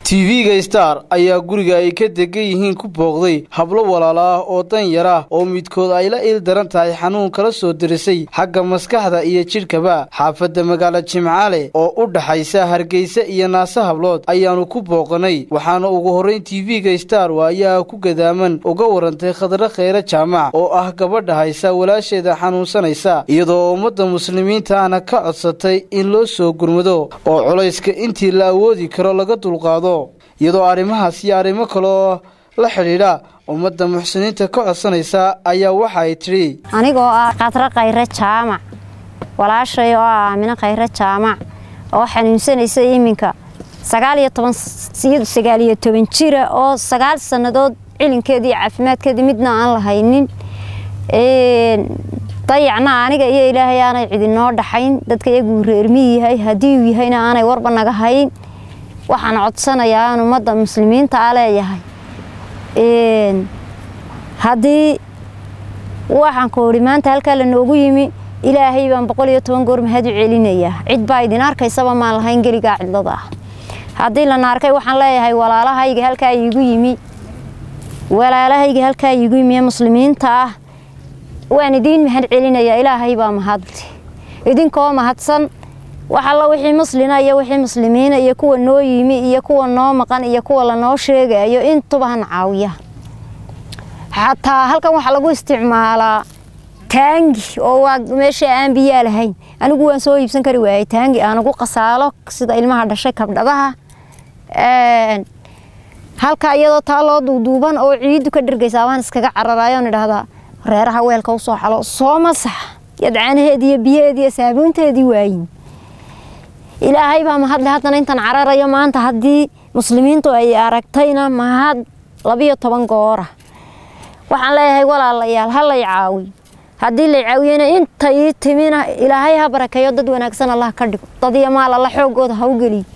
TV-ga Star ayaa guriga ay ka degan yihiin ku booqday hablo walaalo ah oo dan yar ah oo midkood ay la il daran tahay xanuun kala soo dirisay xagga maskaxda iyo jidhkaba xaafadda magaalada Jimcaale oo u dhaxaysa Hargeysa iyo Naasa Hablood ayaanu ku booqanay waxaana ugu horeyn TV-ga Star ayaa ku gadaaman uga warantay Khadra Khayra Jaamac oo ah gabadha haysa walaasheeda xanuunsanaysa iyadoo ummadda muslimiinta ana ka codsatay in loo soo gurmado oo culayska intii la awoodi karo laga dulqaado iyadoo arrimahaas iyo arrimo kale la xiriira ummadda muxsiniinta ka codsanaysa ayaa waxa ay tiri anigoo ah Khadra Khayra Jaamac walaashay oo ah Aamina Khayra Jaamac oo xanuunsanaysa iminka 19 jir oo 9 sanadood cilinkeedii caafimaadkeedii midna aan lahaynin dayacna aniga iyo Ilaahay aanay cidinoo dhaxayn dadka iyagu reermi yahay hadii uu yahayna aanay warba naga hayn waxaan codsanayaa in ummadda muslimiinta ah leeyahay hadii waxaan ku hori maanta halka la noogu yimi Ilaahay baan 110 goor mahad u celinayaa cid baa idin arkaysaba ma lahayn gariga cidlada ah hadii la naarkay waxaan leeyahay walaalahayga halka iigu yimi muslimiinta ah waan idin mahad celinayaa Ilaahay baa mahad idinkoo mahadsan waxa la wixii muslimiina iyo wixii muslimiina iyo kuwa noo yimi iyo kuwa noo maqan iyo kuwa la noo sheegayo intuba han caawiya hatta halkan waxa lagu isticmaalaa taangi oo waa meesha aan biyo lahayn anigu waan soo iibsan kari waayay taangi aan ugu qasaalo sida ilmaha dhashay kabdhadaha halka iyadoo taalo duuduuban oo ciidu ka dhirgaysa waan iskaga cararayo nidhaahdaa reeraha weelka u soo xalo soo masax yadcaanaheedii biyeedii saabuunteedii waayin Ilaahay baa mahad leh haddana intan cararayo maanta hadii muslimiintu ay aragtayna mahad 12 goor waxaan leeyahay walaalayaal hal ay caawi hadii la caawiyana inta ii timina Ilaahay ha barakeeyo dad wanaagsan Allah ka dhigo dad iyo maal Allah xoogooda ha u gali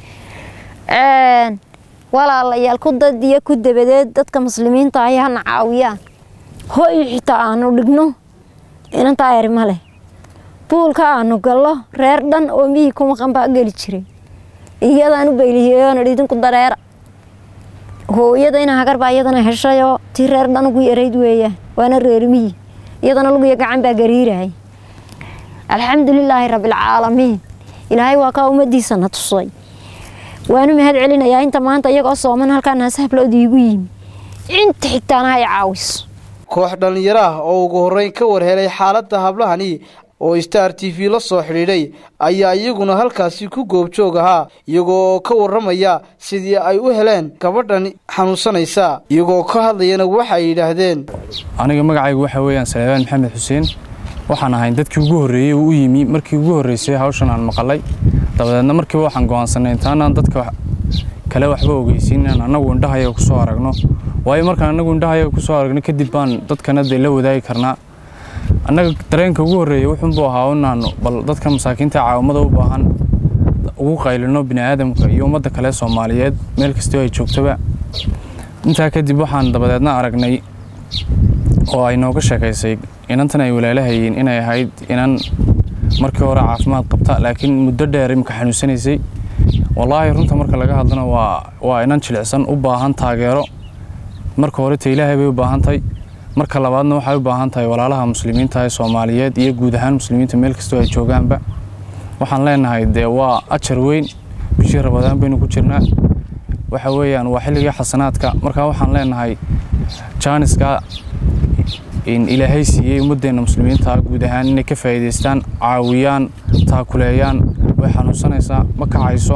walaalayaal ku dad iyo ku dabadeed dadka muslimiinta ay han caawiyaan hooy xitaa aanu dhigno inanta ay male buulka aanu gallo reer dhan oo mii kuma qanba gali jiray iyadaan u beeliyeen idinku dareera hooyadayna hagar baa iyadana heshayo tii reer dhan ugu yareyd weeyaan waana reer mii iyadana lagu gacan baa gariiray alxamdulilaahi rabbil caalamiin Ilaahay waa ka umadiisa na tusay waanu mahad celinayaa inta maanta iyagoo sooman halka Naasa Hablood iigu yimi inta xigtaana ay caawis koox dhalinyaro ah oo ugu horeyn ka warhelay xaaladda hablahani oo Star TV la soo xiriiray ayaa iyaguna halkaasi ku goobjoog ahaa iyagoo ka waramaya sidii ay u heleen gabadhan xanuunsanaysa iyagoo ka hadlayana waxa ay yiraahdeen aniga magacaygu waxa weeyaan Salmaan Maxamed Xuseen waxaan ahay dadkii ugu horeeyay u yimi markii ugu horeysay hawshan aan maqalay dabadeedna markii waxaan go'aansanay intaan dadka kale waxba ogeysiinaan anagu indhahayo ku soo aragno waayo markaan anagu indhahayo ku soo aragno kadib baan dadkana la wadaagi karnaa anaga dareenka ugu horeeyay wuxuu buu ahaa inaan bal dadka masaakiinta caawimada u baahan ugu qaylino bini'aadamka iyo ummadda kale Soomaaliyeed meel kasta oo ay joogtaba inta kadib waxaan dabadeedna aragnay oo ay nooga sheekaysay inantan ay walaalahayeen inay ahayd inan markii hore caafimaad qabta laakiin muddo dheer imka xanuunsanaysay wallahi runta marka laga hadlana waa inan jilicsan u baahan taageero marka hore Ilaahay bay u baahantahay marka labaadna waxay u baahan tahay walaalaha muslimiinta ee Soomaaliyeed iyo guud ahaan muslimiinta meel kasta oo ay joogaanba waxaan leenahay waa ajar weyn bishii Ramadaan baynu ku jirnaa waxa weeyaan waa xilliga xasanaadka marka waxaan leenahay jaaniska in Ilaahay siiyay ummadeena muslimiinta guud ahaan inay ka faa'iideystaan caawiyaan taakuleeyaan way xanuunsanaysaa ma kacayso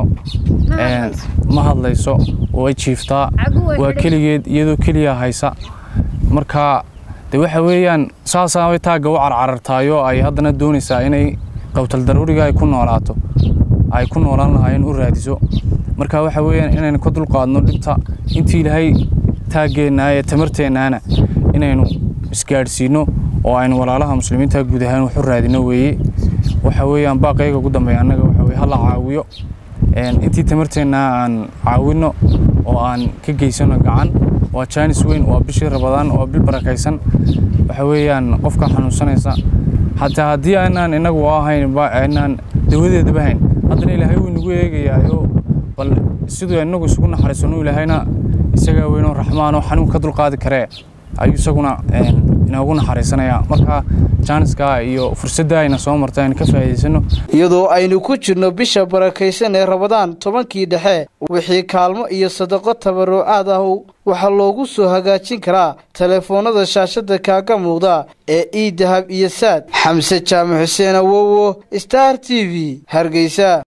ma hadlayso oo ay jiiftaa waa kaligeed iyadoo kaliya haysa marka de waxa weeyaan saasa way taaga u carcartaayo ay haddana doonaysaa inay qowtal daruuriga ay ku noolaato ay ku noolaan lahaayeen u raadiso marka waxa weeyaan inaynu ka dulqaadno dhibta intii Ilaahay taageena ay tamarteenana inaynu isgaarsiino oo aynu walaalaha muslimiinta guud ahaan wax u raadino waxa weeyaan baaqayga ugu dambeeya anaga waxa weey hal caawiyo intii tamarteena aan caawino oo aan ka geysano gacan waa Chinese weyn waa bishii Ramadaan oo bil barakaysan waxa weeyaan qofka xanuunsanaysa hatta hadii aanan inagu ahayn ba aanan dawadeeda bahayn haddana Ilaahay uu nagu eegayo bal sidoo inagu isugu naxariisano ilaahayna isaga weyn oo raxmaan oo xanuun ka dulqaadi kare ayuu isaguna inoogu naxariisanaya marka jaaniska iyo fursadda ayna soo martaan ka faa'iideysano iyadoo aynu ku jirno bisha barakaysan ee Ramadaan 10kii dhexe wixii kaalmo iyo sadaqo tabarucaad ah waxa loogu soo hagaajin karaa telefoonada shaashada kaaga muuqda ee idahab iyo saad xamse jaamac xuseen awowo Star TV Hargeysa.